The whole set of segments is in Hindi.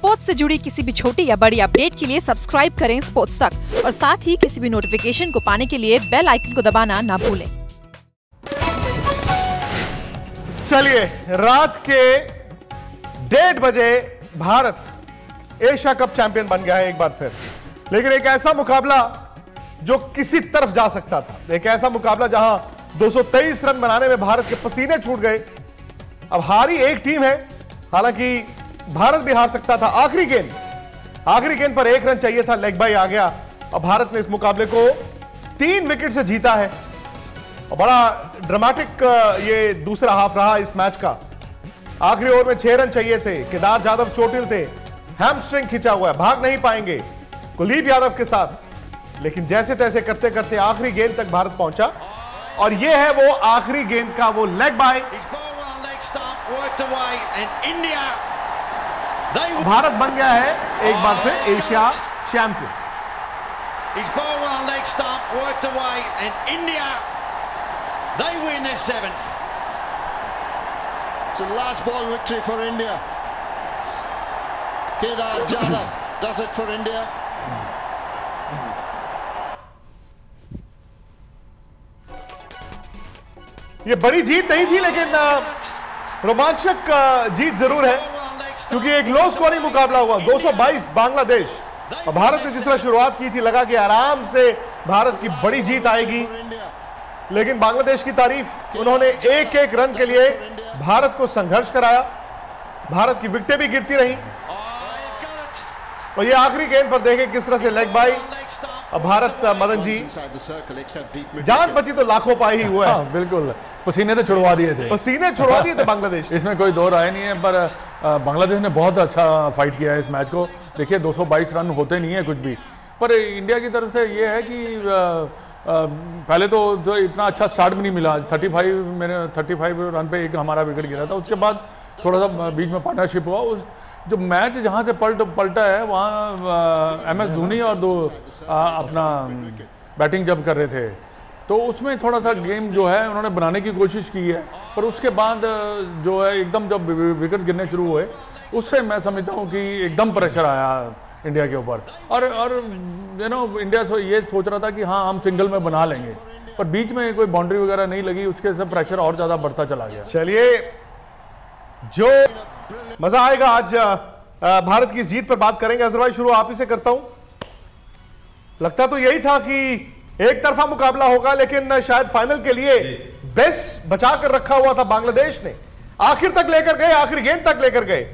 स्पोर्ट्स से जुड़ी किसी भी छोटी या बड़ी अपडेट के लिए सब्सक्राइब करें स्पोर्ट्स तक और साथ ही किसी भी नोटिफिकेशन को पाने के लिए बेल आइकन को दबाना ना भूलें। चलिए, रात के 1:30 बजे भारत एशिया कप चैंपियन बन गया है एक बार फिर। लेकिन एक ऐसा मुकाबला जो किसी तरफ जा सकता था, एक ऐसा मुकाबला जहां 223 रन बनाने में भारत के पसीने छूट गए। अब हारी एक टीम है, हालांकि भारत भी हार सकता था। आखिरी गेंद पर 1 रन चाहिए था, लेग बाई आ गया। अब भारत ने इस मुकाबले को 3 विकेट से जीता है और बड़ा ड्रामेटिक ये दूसरा हाफ रहा इस मैच का। आखिरी ओवर में 6 रन चाहिए थे। केदार जाधव चोटिल थे, हैमस्ट्रिंग खिंचा हुआ है, भाग नहीं पाएंगे कुलदीप यादव के साथ। लेकिन जैसे तैसे करते करते आखिरी गेंद तक भारत पहुंचा और ये है वो आखिरी गेंद का वो लेग बाय। भारत बन गया है एक बार फिर Asia champion. They win their 7th. It's a last ball victory for India. Kedar Jadhav does it for India. ये बड़ी जीत नहीं थी, लेकिन रोमांचक जीत जरूर है क्योंकि एक लो स्कोरिंग मुकाबला हुआ। 222 बांग्लादेश। और भारत ने जिस तरह शुरुआत की थी, लगा कि आराम से भारत की बड़ी जीत आएगी, लेकिन बांग्लादेश की तारीफ, उन्होंने एक एक रन के लिए भारत को संघर्ष कराया। भारत की विकेटें भी गिरती रहीं और ये आखिरी गेंद पर देखें किस तरह से लेग बाई। अब भारत, मदन जी, जान बची तो लाखों पाई ही हुआ है। हाँ, बिल्कुल, पसीने तो छुड़वा दिए थे बांग्लादेश। इसमें कोई दो राय नहीं है, पर बांग्लादेश ने बहुत अच्छा फाइट किया है इस मैच को। देखिए 222 रन होते नहीं है कुछ भी, पर इंडिया की तरफ से ये है कि पहले तो जो इतना अच्छा स्टार्ट भी नहीं मिला। 35 रन पे एक हमारा विकेट गिरा था। उसके बाद थोड़ा सा बीच में पार्टनरशिप हुआ। उस जो मैच जहाँ से पलटा है वहाँ MS धोनी और अपना बैटिंग जब कर रहे थे, तो उसमें थोड़ा सा गेम जो है उन्होंने बनाने की कोशिश की है। पर उसके बाद जो है एकदम जब विकेट गिरने शुरू हुए, उससे मैं समझता हूँ कि एकदम प्रेशर आया इंडिया के ऊपर। और इंडिया ये सोच रहा था कि हाँ हम सिंगल में बना लेंगे, पर बीच में कोई बाउंड्री वगैरह नहीं लगी, उसके से प्रेशर और ज्यादा बढ़ता चला गया। चलिए, जो मजा आएगा आज भारत की इस जीत पर बात करेंगे। अजहर भाई, शुरू आप ही से करता हूं। लगता तो यही था कि एक तरफा मुकाबला होगा, लेकिन शायद फाइनल के लिए बेस्ट बचा कर रखा हुआ था बांग्लादेश ने। आखिर तक लेकर गए, आखिरी गेंद तक लेकर गए।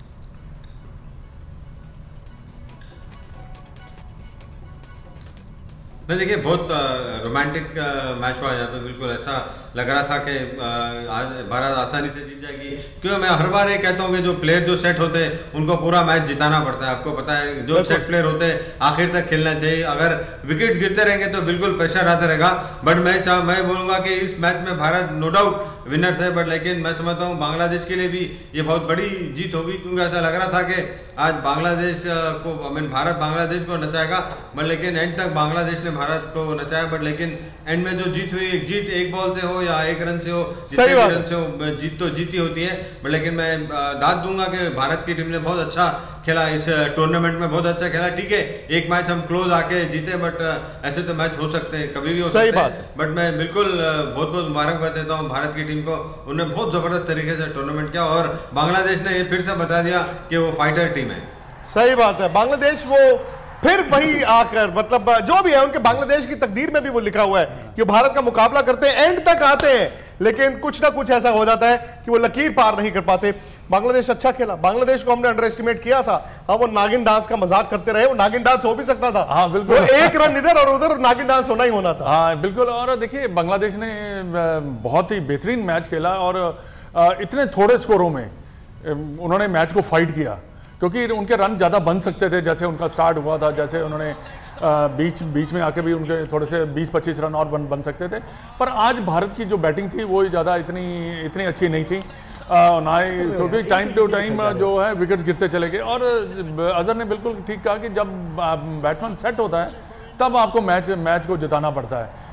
देखिए, बहुत रोमांटिक मैच हुआ यहाँ पे। बिल्कुल ऐसा लग रहा था कि आज भारत आसानी से जीत जाएगी, क्योंकि मैं हर बार ये कहता हूँ कि जो प्लेयर जो सेट होते हैं उनको पूरा मैच जिताना पड़ता है। आपको पता है, जो सेट प्लेयर होते हैं आखिर तक खेलना चाहिए। अगर विकेट गिरते रहेंगे तो बिल्कुल प्रेशर आता रहेगा। बट मैं बोलूँगा कि इस मैच में भारत नो डाउट विनर्स है। बट लेकिन मैं समझता हूँ बांग्लादेश के लिए भी ये बहुत बड़ी जीत होगी, क्योंकि ऐसा लग रहा था कि आज बांग्लादेश को भारत बांग्लादेश को नचाएगा, बट लेकिन एंड तक बांग्लादेश ने भारत को नचाया। बट लेकिन एंड में जो जीत हुई, एक बॉल से हो या 1 रन से हो, जितने भी रन से हो, जीत तो जीती होती है। बट लेकिन मैं दाद दूंगा कि भारत की टीम ने बहुत अच्छा खेला इस टूर्नामेंट में, बहुत अच्छा खेला। ठीक है, एक मैच हम क्लोज आके जीते, बट ऐसे तो मैच हो सकते हैं, कभी भी हो सकते हैं। बट मैं बिल्कुल बहुत बहुत मुबारकबाद देता हूँ भारत की टीम को। उन्होंने बहुत जबरदस्त तरीके से टूर्नामेंट किया और बांग्लादेश ने ये फिर से बता दिया कि वो फाइटर टीम है। सही बात है, बांग्लादेश वो फिर वही आकर, मतलब जो भी है उनके बांग्लादेश की तकदीर में भी वो लिखा हुआ है कि भारत का मुकाबला करते हैं, एंड तक आते हैं, लेकिन कुछ ना कुछ ऐसा हो जाता है कि वो लकीर पार नहीं कर पाते। बांग्लादेश अच्छा खेला। बांग्लादेश को हमने अंडर एस्टिमेट किया था। हाँ, वो नागिन डांस का मजाक करते रहे, वो नागिन डांस हो भी सकता था। हाँ बिल्कुल, 1 रन इधर और उधर, नागिन डांस होना ही होना था। हाँ बिल्कुल। और देखिए, बांग्लादेश ने बहुत ही बेहतरीन मैच खेला और इतने थोड़े स्कोरों में उन्होंने मैच को फाइट किया, क्योंकि उनके रन ज़्यादा बन सकते थे। जैसे उनका स्टार्ट हुआ था, जैसे उन्होंने बीच में आके भी उनके थोड़े से 20-25 रन और बन सकते थे। पर आज भारत की जो बैटिंग थी वो ज़्यादा इतनी अच्छी नहीं थी ना ही, क्योंकि टाइम टू टाइम जो है विकेट गिरते चले गए। और अजहर ने बिल्कुल ठीक कहा कि जब बैट्समैन सेट होता है तब आपको मैच को जिताना पड़ता है।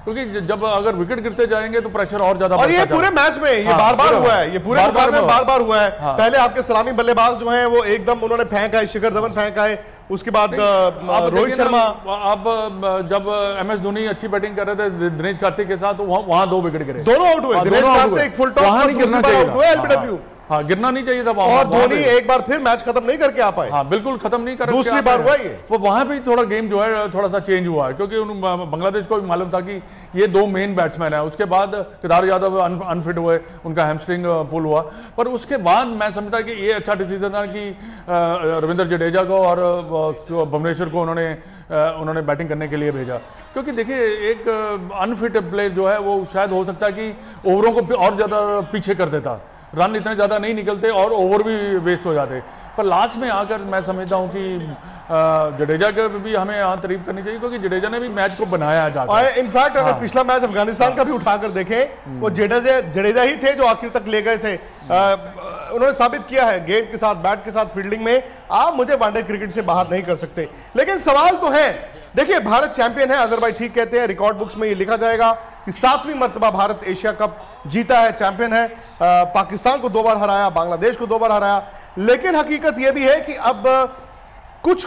क्योंकि जब अगर विकेट गिरते जाएंगे तो प्रेशर और ज्यादा और ये पूरे मैच में ये बार बार हुआ है, ये पूरे मुकाबले में बार बार हुआ है। पहले आपके सलामी बल्लेबाज जो हैं वो एकदम उन्होंने फेंक आए, शिखर धवन फेंक आए, उसके बाद रोहित शर्मा। अब जब MS धोनी अच्छी बैटिंग कर रहे थे दिनेश कार्तिक के साथ, वहां 2 विकेट गिरे, दोनों आउट हुए। दिनेश कार्तिक फुल टॉस पर दूसरी बार आउट हुए LBW। हाँ, गिरना नहीं चाहिए था और धोनी एक बार फिर मैच खत्म नहीं करके आ पाए। हाँ, बिल्कुल खत्म नहीं कर, दूसरी बार हुआ ये। वो वहां पे थोड़ा गेम जो है थोड़ा सा चेंज हुआ है, क्योंकि बांग्लादेश को भी मालूम था कि ये 2 मेन बैट्समैन है। उसके बाद केदार यादव अनफिट हुए, उनका हैमस्ट्रिंग पुल हुआ, पर उसके बाद मैं समझता कि ये अच्छा डिसीजन था कि रविंद्र जडेजा को और भुवनेश्वर को उन्होंने बैटिंग करने के लिए भेजा। क्योंकि देखिए एक अनफिट प्लेयर जो है वो शायद हो सकता है कि ओवरों को और ज़्यादा पीछे कर देता, रन इतने ज़्यादा नहीं निकलते और ओवर भी वेस्ट हो जाते। पर लास्ट में आकर मैं समझता हूँ कि जडेजा के भी हमें यहाँ तारीफ करनी चाहिए, क्योंकि जडेजा ने भी मैच को बनाया है जाकर। और इनफैक्ट अगर पिछला मैच अफगानिस्तान का भी उठाकर देखें, वो जडेजा ही थे जो आखिर तक ले गए थे। उन्होंने साबित किया है गेंद के साथ, बैट के साथ, फील्डिंग में आप मुझे वनडे क्रिकेट से बाहर नहीं कर सकते। लेकिन सवाल तो है, देखिए भारत चैंपियन है, अजहर भाई ठीक कहते हैं, रिकॉर्ड बुक्स में ये लिखा जाएगा कि 7वीं मर्तबा भारत एशिया कप जीता है, चैंपियन है। पाकिस्तान को 2 बार हराया, बांग्लादेश को 2 बार हराया। लेकिन हकीकत यह भी है कि अब कुछ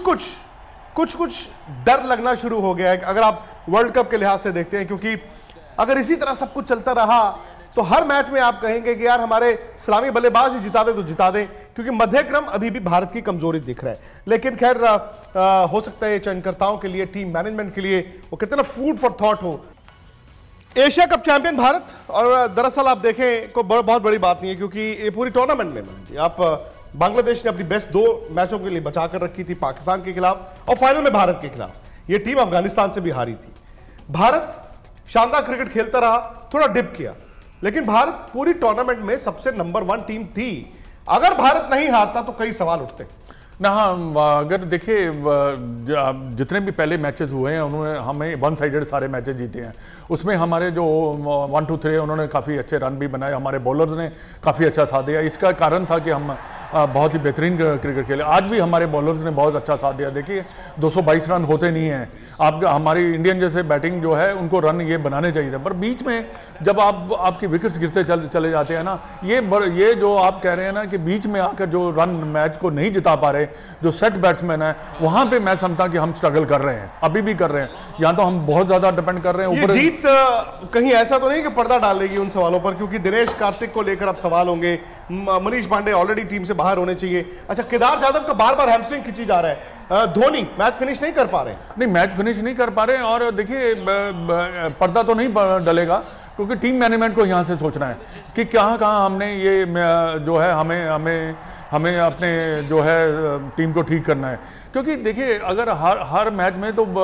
कुछ डर लगना शुरू हो गया है अगर आप वर्ल्ड कप के लिहाज से देखते हैं, क्योंकि अगर इसी तरह सब कुछ चलता रहा तो हर मैच में आप कहेंगे कि यार हमारे सलामी बल्लेबाज ही जिता दे तो जिता दें, क्योंकि मध्यक्रम अभी भी भारत की कमजोरी दिख रहा है। लेकिन खैर हो सकता है चयनकर्ताओं के लिए, टीम मैनेजमेंट के लिए वो कहते हैं ना फूड फॉर थॉट हो। एशिया कप चैंपियन भारत, और दरअसल आप देखें को बहुत बड़ी बात नहीं है, क्योंकि ये पूरी टूर्नामेंट में आप बांग्लादेश ने अपनी बेस्ट 2 मैचों के लिए बचा कर रखी थी, पाकिस्तान के खिलाफ और फाइनल में भारत के खिलाफ। ये टीम अफगानिस्तान से भी हारी थी। भारत शानदार क्रिकेट खेलता रहा, थोड़ा डिप किया, लेकिन भारत पूरी टूर्नामेंट में सबसे नंबर 1 टीम थी। अगर भारत नहीं हारता तो कई सवाल उठते ना। हाँ, अगर देखिए जितने भी पहले मैचेस हुए हैं उन्होंने हमें 1 साइडेड सारे मैचेस जीते हैं। उसमें हमारे जो 1, 2, 3 उन्होंने काफ़ी अच्छे रन भी बनाए, हमारे बॉलर्स ने काफ़ी अच्छा साथ दिया। इसका कारण था कि हम बहुत ही बेहतरीन क्रिकेट खेले। आज भी हमारे बॉलर्स ने बहुत अच्छा साथ दिया। देखिए 222 रन होते नहीं हैं, आप हमारी इंडियन जैसे बैटिंग जो है उनको रन ये बनाने चाहिए थे, पर बीच में जब आपकी विकेट्स गिरते चले जाते हैं ना, ये जो आप कह रहे हैं ना कि बीच में आकर जो रन मैच को नहीं जिता पा रहे, जो सेट बैट्समैन है, वहां पे मैं समझता कि हम स्ट्रगल कर रहे हैं, अभी भी कर रहे हैं। यहाँ तो हम बहुत ज्यादा डिपेंड कर रहे हैं ऊपर। जीत कहीं ऐसा तो नहीं कि पर्दा डालेगी उन सवालों पर, क्योंकि दिनेश कार्तिक को लेकर अब सवाल होंगे, मनीष पांडे ऑलरेडी टीम से बाहर होने चाहिए। अच्छा, केदार जाधव का बार बार हैमस्ट्रिंग खींची जा रहा है, धोनी मैच फिनिश नहीं कर पा रहे। नहीं, मैच फिनिश नहीं कर पा रहे, और देखिए पर्दा तो नहीं डलेगा, क्योंकि टीम मैनेजमेंट को यहाँ से सोचना है कि कहाँ हमने ये जो है हमें अपने जो है टीम को ठीक करना है। क्योंकि देखिए अगर हर मैच में तो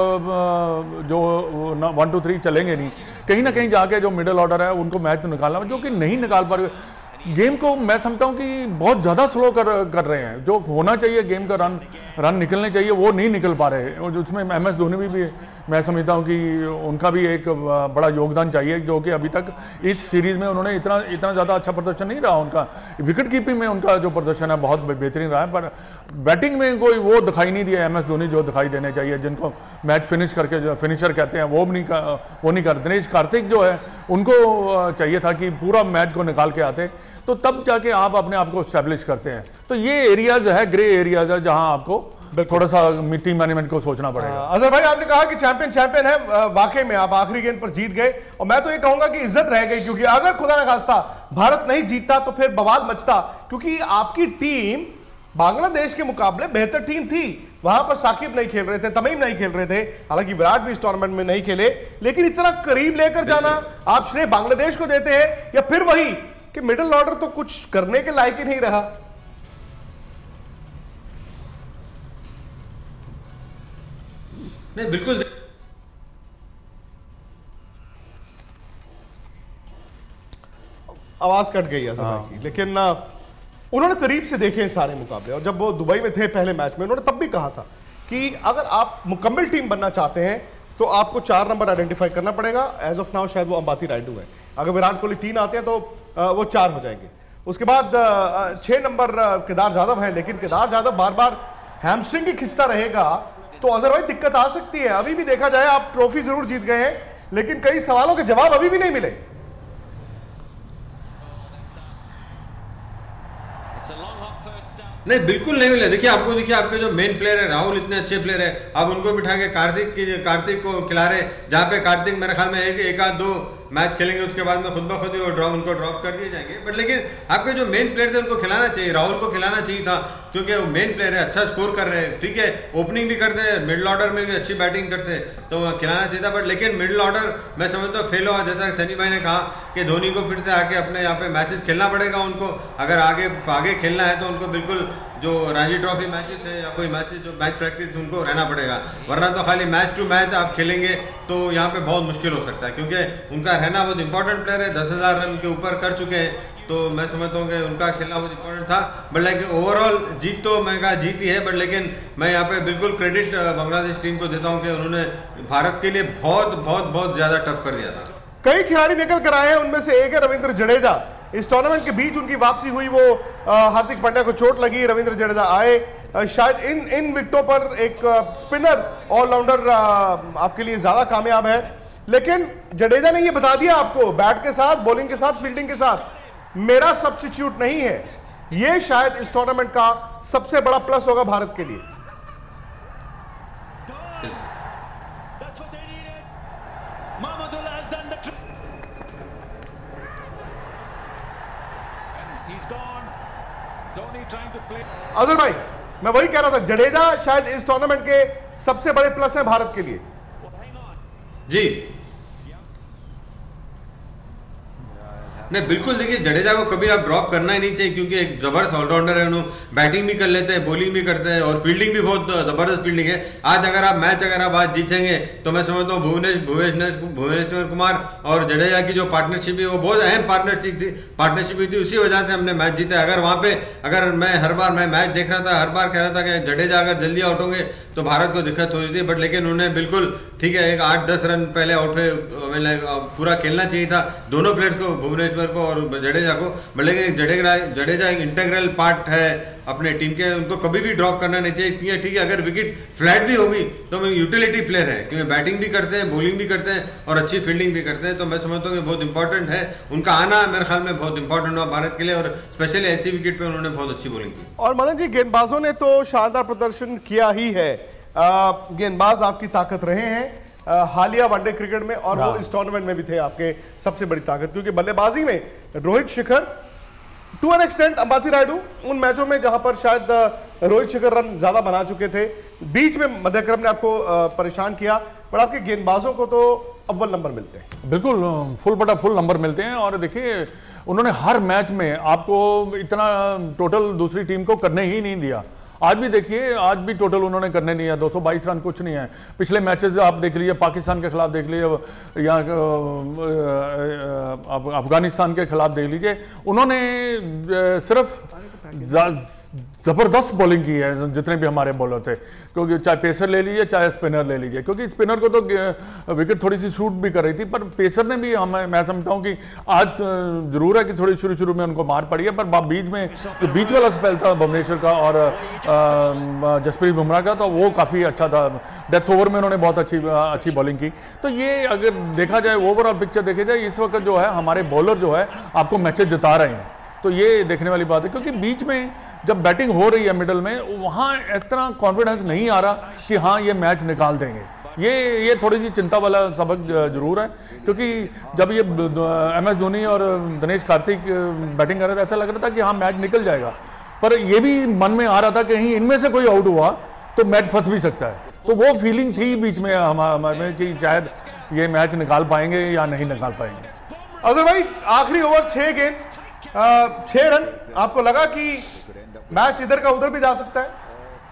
जो 1, 2, 3 चलेंगे नहीं, कहीं ना कहीं जाके जो मिडिल ऑर्डर है उनको मैच तो निकालना, जो कि नहीं निकाल पा रहे। गेम को मैं समझता हूँ कि बहुत ज़्यादा स्लो कर रहे हैं। जो होना चाहिए गेम का रन निकलने चाहिए वो नहीं निकल पा रहे। और उसमें MS धोनी भी मैं समझता हूँ कि उनका भी एक बड़ा योगदान चाहिए, जो कि अभी तक इस सीरीज़ में उन्होंने इतना ज़्यादा अच्छा प्रदर्शन नहीं रहा उनका। विकेट कीपिंग में उनका जो प्रदर्शन है बहुत बेहतरीन रहा है, पर बैटिंग में कोई वो दिखाई नहीं दिया MS धोनी जो दिखाई देने चाहिए, जिनको मैच फिनिश करके जो फिनिशर कहते हैं वो नहीं कर। दिनेश कार्तिक जो है उनको चाहिए था कि पूरा मैच को निकाल के आते, तो तब जाके आप अपने आप को स्टैब्लिश करते हैं। तो ये एरियाज है, ग्रे एरियाज है, जहां आपको थोड़ा सा टीम मैनेजमेंट को सोचना पड़ेगा। अजहर भाई, आपने कहा कि चैंपियन है, वाकई में आप आखिरी गेंद पर जीत गए, और मैं तो ये कहूंगा कि इज्जत रह गई, क्योंकि अगर खुदा न खास्ता भारत नहीं जीतता तो फिर बवाल मचता, क्योंकि आपकी टीम बांग्लादेश के मुकाबले बेहतर टीम थी। वहां पर साकिब नहीं खेल रहे थे, तमीम नहीं खेल रहे थे, हालांकि विराट भी इस टूर्नामेंट में नहीं खेले, लेकिन इतना करीब लेकर जाना आप श्रेय बांग्लादेश को देते हैं, या फिर वही कि मिडिल ऑर्डर तो कुछ करने के लायक ही नहीं रहा। नहीं, बिल्कुल आवाज कट गई अजहर भाई की, लेकिन उन्होंने करीब से देखे हैं सारे मुकाबले, और जब वो दुबई में थे पहले मैच में उन्होंने तब भी कहा था कि अगर आप मुकम्मल टीम बनना चाहते हैं तो आपको 4 नंबर आइडेंटिफाई करना पड़ेगा। एज ऑफ नाउ शायद वो अंबाती रायडू है, अगर विराट कोहली 3 आते हैं तो वो 4 हो जाएंगे। उसके बाद 6 नंबर केदार जाधव है, लेकिन केदार जाधव बार बार हैमस्ट्रिंग ही खिंचता रहेगा तो अजहर भाई दिक्कत आ सकती है। अभी भी देखा जाए आप ट्रॉफी जरूर जीत गए हैं, लेकिन कई सवालों के जवाब अभी भी नहीं मिले। नहीं, बिल्कुल नहीं मिले। देखिए आपके जो मेन प्लेयर है राहुल इतने अच्छे प्लेयर है, आप उनको बिठा के कार्तिक को खिला रहे, जहाँ पे कार्तिक मेरे ख्याल में एक आध दो मैच खेलेंगे, उसके बाद में खुद ब खुद ही उनको ड्रॉप कर दिए जाएंगे। बट लेकिन आपके जो मेन प्लेयर थे उनको खिलाना चाहिए, राहुल को खिलाना चाहिए था, क्योंकि वो मेन प्लेयर है, अच्छा स्कोर कर रहे हैं। ठीक है, ओपनिंग भी करते हैं, मिडिल ऑर्डर में भी अच्छी बैटिंग करते हैं, तो खिलाना चाहिए था। बट लेकिन मिडिल ऑर्डर मैं समझता हूँ फेल हुआ। जैसा सनी भाई ने कहा कि धोनी को फिर से आके अपने यहाँ पे मैचेस खेलना पड़ेगा उनको, अगर आगे खेलना है तो उनको बिल्कुल जो रणजी ट्रॉफी मैचेस है या कोई मैचेस जो मैच प्रैक्टिस उनको रहना पड़ेगा, वरना तो खाली मैच टू मैच आप खेलेंगे तो यहाँ पे बहुत मुश्किल हो सकता है, क्योंकि उनका रहना बहुत इंपॉर्टेंट प्लेयर है, 10,000 रन के ऊपर कर चुके हैं, तो मैं समझता हूँ कि उनका खेलना बहुत इंपॉर्टेंट था। बट लेकिन ओवरऑल जीत तो मैं कहा जीत ही है, बट लेकिन मैं यहाँ पे बिल्कुल क्रेडिट बांग्लादेश टीम को देता हूँ कि उन्होंने भारत के लिए बहुत ज़्यादा टफ कर दिया था। कई खिलाड़ी निकल कर आए हैं, उनमें से एक है रविंद्र जडेजा। इस टूर्नामेंट के बीच उनकी वापसी हुई, वो हार्दिक पांड्या को चोट लगी, रविंद्र जडेजा आए। शायद इन विकेटों पर एक स्पिनर ऑलराउंडर आपके लिए ज्यादा कामयाब है, लेकिन जडेजा ने ये बता दिया आपको बैट के साथ, बॉलिंग के साथ, फील्डिंग के साथ मेरा सब्स्टिट्यूट नहीं है। ये शायद इस टूर्नामेंट का सबसे बड़ा प्लस होगा भारत के लिए। अजहर भाई, मैं वही कह रहा था, जडेजा शायद इस टूर्नामेंट के सबसे बड़े प्लस है भारत के लिए। जी नहीं, बिल्कुल। देखिए जडेजा को कभी आप ड्रॉप करना ही नहीं चाहिए, क्योंकि एक जबरदस्त ऑलराउंडर है, उन्होंने बैटिंग भी कर लेते हैं, बॉलिंग भी करते हैं और फील्डिंग भी बहुत जबरदस्त फील्डिंग है। आज अगर आप आज जीतेंगे तो मैं समझता हूँ भुवनेश्वर कुमार और जडेजा की जो पार्टनरशिप है वो बहुत अहम पार्टनरशिप थी, उसी वजह से हमने मैच जीता। अगर मैं हर बार मैच देख रहा था, हर बार कह रहा था कि जडेजा अगर जल्दी आउट होंगे तो भारत को दिक्कत हो रही थी, बट लेकिन उन्हें बिल्कुल ठीक है, एक 8-10 रन पहले आउट हुए, पूरा खेलना चाहिए था दोनों प्लेयर्स को, भुवनेश्वर को और जडेजा को। बट लेकिन जडेजा एक इंटीग्रल पार्ट है अपने टीम के, उनको कभी भी ड्रॉप करना नहीं चाहिए। ठीक है, अगर विकेट फ्लैट भी होगी तो यूटिलिटी प्लेयर है, क्योंकि बैटिंग भी करते हैं, बॉलिंग भी करते हैं और अच्छी फील्डिंग भी करते हैं, तो मैं समझता हूँ कि बहुत इंपॉर्टेंट है उनका आना, मेरे ख्याल में बहुत इंपॉर्टेंट हुआ भारत के लिए, और स्पेशली ऐसी विकेट पे उन्होंने बहुत अच्छी बॉलिंग की। और मदन जी, गेंदबाजों ने तो शानदार प्रदर्शन किया ही है, गेंदबाज आपकी ताकत रहे हैं हालिया वनडे क्रिकेट में, और वो इस टूर्नामेंट में भी थे आपके सबसे बड़ी ताकत, क्योंकि बल्लेबाजी में Rohit Shikhar, to an extent Ambati Rayudu, उन मैचों में जहां पर शायद रोहित शिखर रन ज्यादा बना चुके थे, बीच में मध्यक्रम ने आपको परेशान किया, पर आपके गेंदबाजों को तो अव्वल नंबर मिलते हैं। बिल्कुल, फुल नंबर मिलते हैं। और देखिए उन्होंने हर मैच में आपको इतना टोटल दूसरी टीम को करने ही नहीं दिया। आज भी देखिए, आज भी टोटल उन्होंने करने नहीं है, 222 रन कुछ नहीं है। पिछले मैचेस आप देख लीजिए, पाकिस्तान के खिलाफ देख लीजिए, यहाँ अफगानिस्तान के खिलाफ देख लीजिए, उन्होंने सिर्फ जबरदस्त बॉलिंग की है जितने भी हमारे बॉलर थे, क्योंकि चाहे पेसर ले लीजिए चाहे स्पिनर ले लीजिए, क्योंकि स्पिनर को तो विकेट थोड़ी सी शूट भी कर रही थी, पर पेसर ने भी मैं समझता हूं कि आज जरूर है कि थोड़ी शुरू में उनको मार पड़ी है, पर बीच में जो बीच वाला स्पेल था भुवनेश्वर का और जसप्रीत बुमराह का, तो वो काफ़ी अच्छा था। डेथ ओवर में उन्होंने बहुत अच्छी बॉलिंग की। तो ये अगर देखा जाए, ओवरऑल पिक्चर देखी जाए, इस वक्त जो है हमारे बॉलर जो है आपको मैचेस जिता रहे हैं, तो ये देखने वाली बात है, क्योंकि बीच में जब बैटिंग हो रही है मिडल में, वहाँ इतना कॉन्फिडेंस नहीं आ रहा कि हाँ ये मैच निकाल देंगे। ये थोड़ी सी चिंता वाला सबक जरूर है, क्योंकि जब ये MS धोनी और दिनेश कार्तिक बैटिंग कर रहे थे, ऐसा लग रहा था कि हाँ मैच निकल जाएगा, पर ये भी मन में आ रहा था कि कहीं इनमें से कोई आउट हुआ तो मैच फंस भी सकता है। तो वो फीलिंग थी बीच में हमारे कि शायद ये मैच निकाल पाएंगे या नहीं निकाल पाएंगे। अजहर भाई, आखिरी ओवर 6 गेंद 6 रन, आपको लगा कि मैच इधर का उधर भी जा सकता है?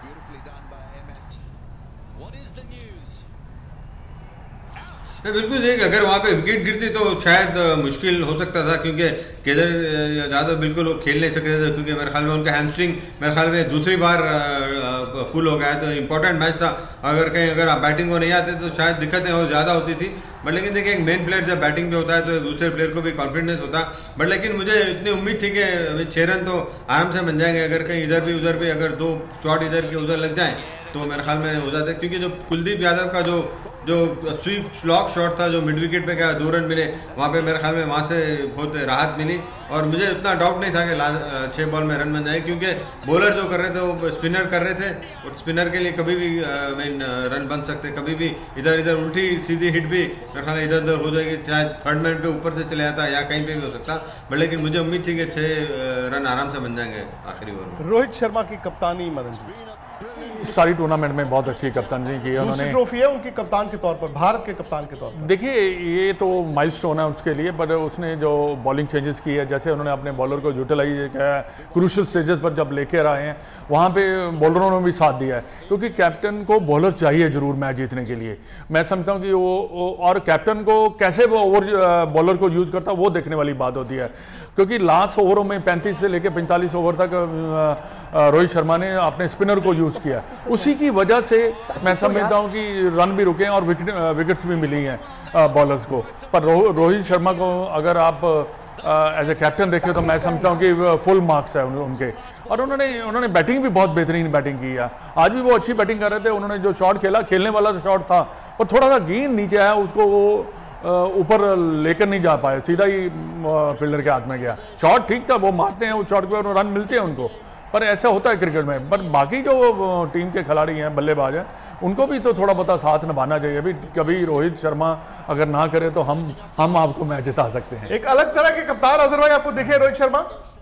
बिल्कुल सही, अगर वहाँ पे विकेट गिरती तो शायद मुश्किल हो सकता था, क्योंकि केदार यादव बिल्कुल वो खेल नहीं सकते थे, क्योंकि मेरे ख्याल में उनका हैमस्ट्रिंग मेरे ख्याल में दूसरी बार पुल हो गया है, तो इम्पोर्टेंट मैच था। अगर आप बैटिंग को नहीं आते तो शायद दिक्कतें और ज़्यादा होती थी। बट लेकिन देखिए, एक मेन प्लेयर जब बैटिंग पे होता है तो दूसरे प्लेयर को भी कॉन्फिडेंस होता है। बट लेकिन मुझे इतनी उम्मीद थी कि 6 रन तो आराम से बन जाएंगे, अगर कहीं इधर भी उधर भी अगर 2 शॉट इधर के उधर लग जाएं तो मेरे ख्याल में हो जाता है, क्योंकि जो कुलदीप यादव का जो जो स्वीप स्लॉक शॉट था, जो मिड विकेट पे क्या 2 रन मिले, वहाँ पे मेरे ख्याल में वहाँ से बहुत राहत मिली। और मुझे इतना डाउट नहीं था कि 6 बॉल में रन बन जाए, क्योंकि बॉलर जो कर रहे थे वो स्पिनर कर रहे थे, और स्पिनर के लिए कभी भी रन बन सकते, कभी भी इधर इधर उल्टी सीधी हिट भी मेरे ख्याल इधर उधर हो जाएगी, शायद थर्ड मैन पे ऊपर से चले जाता या कहीं पे भी हो सकता, बट लेकिन मुझे उम्मीद थी कि 6 रन आराम से बन जाएंगे आखिरी ओवर में। रोहित शर्मा की कप्तानी मदन जी, सारी टूर्नामेंट में बहुत अच्छी कप्तानी की है दूसरी ट्रॉफी है उनकी कप्तान के तौर पर, भारत के कप्तान के तौर पर। देखिए ये तो माइलस्टोन है उसके लिए, पर उसने जो बॉलिंग चेंजेस की है, जैसे उन्होंने अपने बॉलर को यूटिलाइज किया है, क्रूशियल स्टेजेस पर जब लेकर आए हैं वहाँ पे बॉलरों ने भी साथ दिया है, क्योंकि कैप्टन को बॉलर चाहिए जरूर मैच जीतने के लिए। मैं समझता हूँ कि वो और कैप्टन को कैसे वो ओवर बॉलर को यूज़ करता है वो देखने वाली बात होती है, क्योंकि लास्ट ओवरों में 35 से लेकर 45 ओवर तक रोहित शर्मा ने अपने स्पिनर को यूज़ किया, उसी की वजह से मैं समझता हूँ कि रन भी रुके हैं और विकेट्स भी मिली हैं बॉलर्स को। पर रोहित शर्मा को अगर आप एज ए कैप्टन देखें तो मैं समझता हूँ कि फुल मार्क्स है उनके, और उन्होंने बैटिंग भी बहुत बेहतरीन बैटिंग की है। आज भी वो अच्छी बैटिंग कर रहे थे, उन्होंने जो शॉट खेला, खेलने वाला शॉट था, और थोड़ा सा गेंद नीचे आया, उसको वो ऊपर लेकर नहीं जा पाए, सीधा ही फील्डर के हाथ में गया। शॉट ठीक था, वो मारते हैं उस शॉट पे, रन मिलते हैं उनको, पर ऐसा होता है क्रिकेट में। पर बाकी जो टीम के खिलाड़ी हैं, बल्लेबाज हैं, उनको भी तो थोड़ा बहुत साथ निभाना चाहिए। अभी कभी रोहित शर्मा अगर ना करे तो हम आपको मैच जिता सकते हैं। एक अलग तरह के कप्तान अजहर भाई आपको दिखे रोहित शर्मा?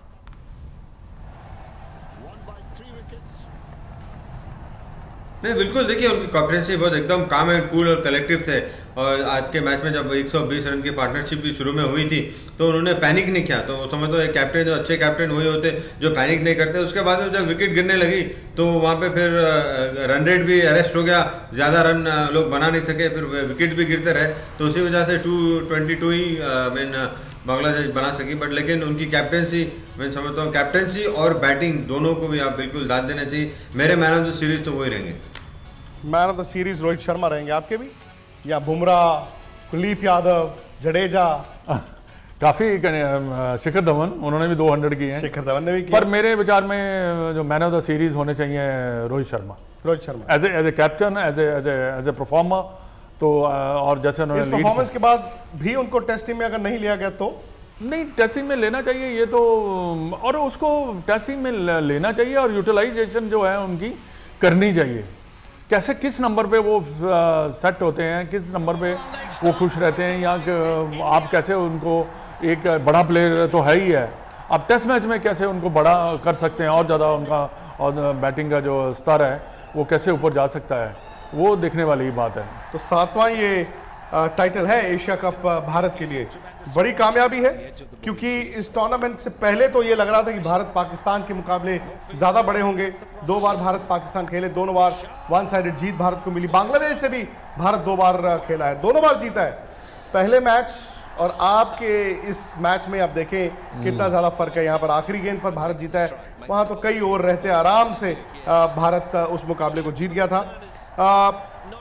नहीं बिल्कुल, देखिए उनकी कॉन्फिडेंस बहुत एकदम काम एंड कूल और कलेक्टिव थे, और आज के मैच में जब 120 रन की पार्टनरशिप भी शुरू में हुई थी तो उन्होंने पैनिक नहीं किया। तो समझ लो एक कैप्टन, जो अच्छे कैप्टन वही होते जो पैनिक नहीं करते। उसके बाद में जब विकेट गिरने लगी तो वहाँ पे फिर रन रेट भी अरेस्ट हो गया, ज़्यादा रन लोग बना नहीं सके, फिर विकेट भी गिरते रहे, तो उसी वजह से 222 ही बांग्लादेश बना सकी। बट लेकिन उनकी कैप्टनसी, मैं समझता हूँ कैप्टनसी और बैटिंग दोनों को भी आप बिल्कुल दाद देना चाहिए। मेरे मैन ऑफ द सीरीज तो वही रहेंगे। Man of the series Rohit Sharma रहेंगे आपके भी, या बुमराह, कुलदीप यादव, जडेजा? काफी शिखर धवन, उन्होंने भी 200 किए हैं, शिखर धवन ने भी किया। पर मेरे विचार में जो मैन ऑफ द सीरीज होने चाहिए Rohit Sharma. Rohit Sharma as a captain, as a performer, तो और जैसे उन्होंने इस परफॉर्मेंस के बाद भी उनको टेस्ट टीम में अगर नहीं लिया गया तो नहीं, टेस्टिंग में लेना चाहिए ये तो, और उसको टेस्टिंग में लेना चाहिए, और यूटिलाइजेशन जो है उनकी करनी चाहिए। कैसे किस नंबर पे वो सेट होते हैं, किस नंबर पे वो खुश रहते हैं, या आप कैसे उनको, एक बड़ा प्लेयर तो है ही है, आप टेस्ट मैच में कैसे उनको बड़ा कर सकते हैं, और ज़्यादा उनका और बैटिंग का जो स्तर है वो कैसे ऊपर जा सकता है, वो देखने वाली बात है। तो 7वां ये टाइटल है एशिया कप भारत के लिए, बड़ी कामयाबी है, क्योंकि इस टूर्नामेंट से पहले तो ये लग रहा था कि भारत पाकिस्तान के मुकाबले ज़्यादा बड़े होंगे। 2 बार भारत पाकिस्तान खेले, दोनों बार वन साइडेड जीत भारत को मिली। बांग्लादेश से भी भारत 2 बार खेला है, दोनों बार जीता है। पहले मैच और आपके इस मैच में आप देखें कितना ज़्यादा फर्क है। यहाँ पर आखिरी गेंद पर भारत जीता है, वहाँ तो कई ओवर रहते आराम से भारत उस मुकाबले को जीत गया था।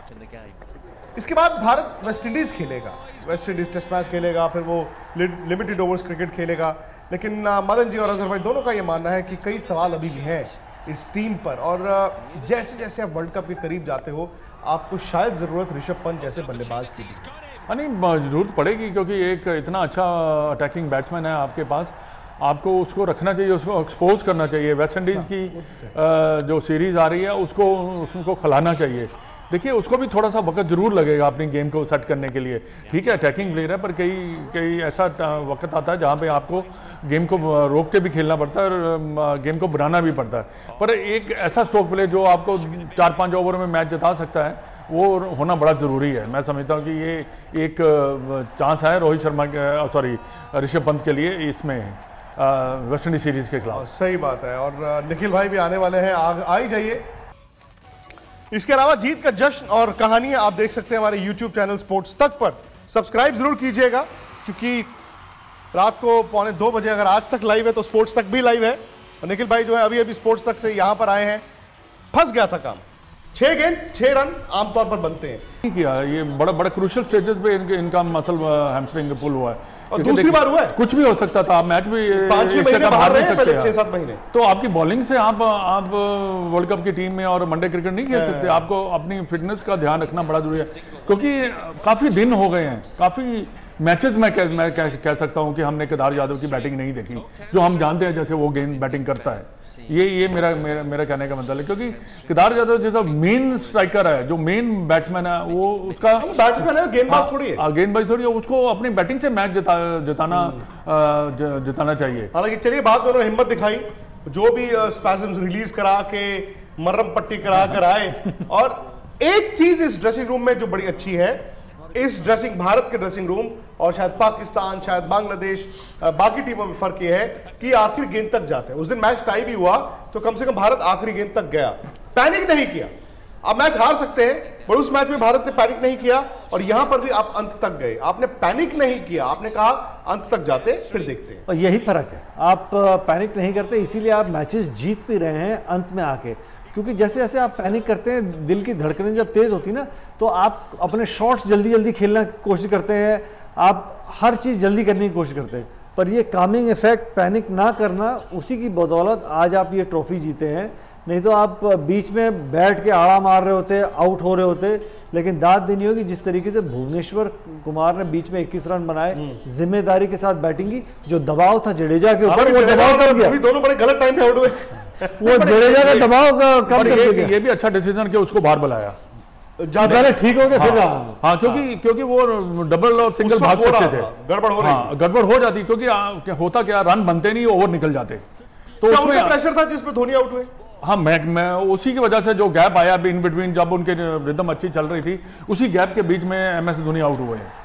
इसके बाद भारत वेस्ट इंडीज़ खेलेगा, वेस्ट इंडीज़ टेस्ट मैच खेलेगा, फिर वो लिमिटेड ओवर्स क्रिकेट खेलेगा। लेकिन मदन जी और अजहर भाई दोनों का ये मानना है कि कई सवाल अभी भी हैं इस टीम पर, और जैसे जैसे आप वर्ल्ड कप के करीब जाते हो आपको शायद ज़रूरत ऋषभ पंत जैसे बल्लेबाज की भी। नहीं, ज़रूरत पड़ेगी, क्योंकि एक इतना अच्छा अटैकिंग बैट्समैन है आपके पास, आपको उसको रखना चाहिए, उसको एक्सपोज करना चाहिए। वेस्ट इंडीज़ की जो सीरीज़ आ रही है उसको खिलाना चाहिए। देखिए उसको भी थोड़ा सा वक्त जरूर लगेगा अपनी गेम को सेट करने के लिए, ठीक है, अटैकिंग प्लेयर है, पर कई ऐसा वक्त आता है जहाँ पे आपको गेम को रोक के भी खेलना पड़ता है और गेम को बनाना भी पड़ता है। पर एक ऐसा स्ट्रोक प्लेयर जो आपको 4-5 ओवर में मैच जिता सकता है, वो होना बड़ा ज़रूरी है। मैं समझता हूँ कि ये एक चांस है रोहित शर्मा के, ऋषभ पंत के लिए इसमें वेस्ट इंडीज सीरीज़ के खिलाफ। सही बात है, और निखिल भाई भी आने वाले हैं, आ ही जाइए। इसके अलावा जीत का जश्न और कहानियां आप देख सकते हैं हमारे YouTube चैनल स्पोर्ट्स तक पर। सब्सक्राइब जरूर कीजिएगा, क्योंकि रात को 1:45 बजे अगर आज तक लाइव है तो स्पोर्ट्स तक भी लाइव है। और निखिल भाई जो है अभी स्पोर्ट्स तक से यहां पर आए हैं, फंस गया था काम। 6 गेंद 6 रन आमतौर पर बनते हैं। किया ये बड़ा क्रूशियल स्टेजेस पे इनका मसल हैमस्ट्रिंग पुल हुआ है, और दूसरी बार हुआ है, कुछ भी हो सकता था, मैच भी 5-6 महीने बाहर रहे हैं, पहले 6-7 महीने। तो आपकी बॉलिंग से आप वर्ल्ड कप की टीम में और वनडे क्रिकेट नहीं खेल सकते। आपको अपनी फिटनेस का ध्यान रखना बड़ा जरूरी है, क्योंकि काफी दिन हो गए हैं, काफी मैचेस में कह सकता हूं कि हमने केदार यादव की बैटिंग नहीं देखी, जो हम जानते हैं जैसे वो गेंद बैटिंग करता है। ये मेरा कहने का मतलब है, क्योंकि केदार यादव जैसा मेन स्ट्राइकर है, जो मेन बैट्समैन है, वो उसका बैट्समैन है, गेंदबाज थोड़ी है, गेंदबाज थोड़ी है, उसको अपनी बैटिंग से मैच जिताना चाहिए। हालांकि चलिए बाद में उन्होंने हिम्मत दिखाई, जो भी स्पैज़म्स रिलीज करा के मरहम पट्टी करा कर आए। और एक चीज इस ड्रेसिंग रूम में जो बड़ी अच्छी है, इस भारत के ड्रेसिंग रूम और शायद पाकिस्तान, शायद बांग्लादेश, बाकी टीमों में फर्क यह है कि आखिरी गेंद तक जाते हैं। उस दिन मैच टाई भी हुआ तो कम से कम भारत आखिरी गेंद तक गया, पैनिक नहीं किया। आप मैच हार सकते हैं, पर उस मैच में भारत ने पैनिक नहीं किया, और यहां पर भी आप अंत तक गए। आपने पैनिक नहीं किया, आपने कहा अंत तक जाते फिर देखते हैं। और यही फर्क है, आप पैनिक नहीं करते, इसीलिए आप मैचेस जीत भी रहे हैं अंत में आके। क्योंकि जैसे जैसे आप पैनिक करते हैं, दिल की धड़कनें जब तेज होती ना, तो आप अपने शॉट्स जल्दी जल्दी खेलना की कोशिश करते हैं, आप हर चीज़ जल्दी करने की कोशिश करते हैं। पर ये कामिंग इफेक्ट, पैनिक ना करना, उसी की बदौलत आज आप ये ट्रॉफी जीते हैं। नहीं तो आप बीच में बैठ के आड़ा मार रहे होते, आउट हो रहे होते। लेकिन दाद देनी होगी, जिस तरीके से भुवनेश्वर कुमार ने बीच में 21 रन बनाए, जिम्मेदारी के साथ बैटिंग की, जो दबाव था जडेजा के ऊपर, वो दबाव कम गया। दोनों बड़े गलत टाइम पे आउट हुए, वो जडेजा का दबाव कम कर दिया। ये भी अच्छा डिसीजन कि उसको बाहर बुलाया, ज्यादा ठीक हो गया फिर। हाँ, क्योंकि वो डबल और सिंगल भाग सकते थे, गड़बड़ हो रही, गड़बड़ हो जाती, क्योंकि होता क्या, रन बनते नहीं, ओवर निकल जाते। तो उसमें प्रेशर था जिसमें धोनी आउट हुए। हाँ, मैं उसी की वजह से जो गैप आया इन बिटवीन, जब उनके रिदम अच्छी चल रही थी, उसी गैप के बीच में MS धोनी आउट हुए हैं।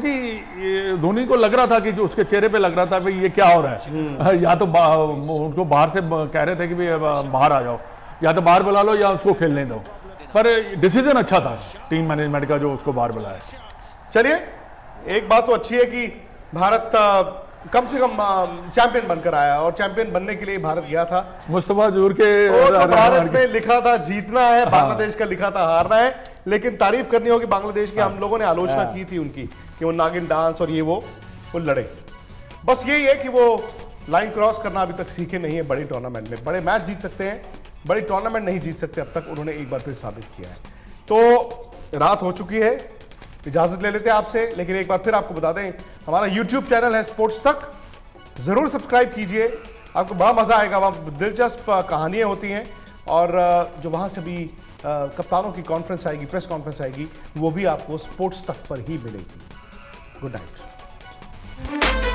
क्योंकि धोनी को लग रहा था कि जो उसके चेहरे पे लग रहा था भाई ये क्या हो रहा है, या तो उनको बाहर से कह रहे थे कि भाई बाहर आ जाओ, या तो बाहर बुला लो या उसको खेलने दो। पर डिसीजन अच्छा था टीम मैनेजमेंट का, जो उसको बाहर बुलाया। चलिए, एक बात तो अच्छी है कि भारत कम से कम चैंपियन बनकर आया, और चैंपियन बनने के लिए भारत गया था। मुस्तफा जूर के तो भारत में लिखा था जीतना है, बांग्लादेश का लिखा था हारना है। लेकिन तारीफ करनी होगी बांग्लादेश की, हम लोगों ने आलोचना की थी उनकी कि वो नागिन डांस और ये वो लड़े। बस यही है कि वो लाइन क्रॉस करना अभी तक सीखे नहीं है। बड़ी टूर्नामेंट में बड़े मैच जीत सकते हैं, बड़ी टूर्नामेंट नहीं जीत सकते, अब तक उन्होंने एक बार फिर साबित किया है। तो रात हो चुकी है, इजाजत ले लेते हैं आपसे, लेकिन एक बार फिर आपको बता दें, हमारा YouTube चैनल है स्पोर्ट्स तक, जरूर सब्सक्राइब कीजिए, आपको बड़ा मजा आएगा। वहाँ दिलचस्प कहानियां होती हैं, और जो वहाँ से भी कप्तानों की कॉन्फ्रेंस आएगी, प्रेस कॉन्फ्रेंस आएगी, वो भी आपको स्पोर्ट्स तक पर ही मिलेगी। Good night.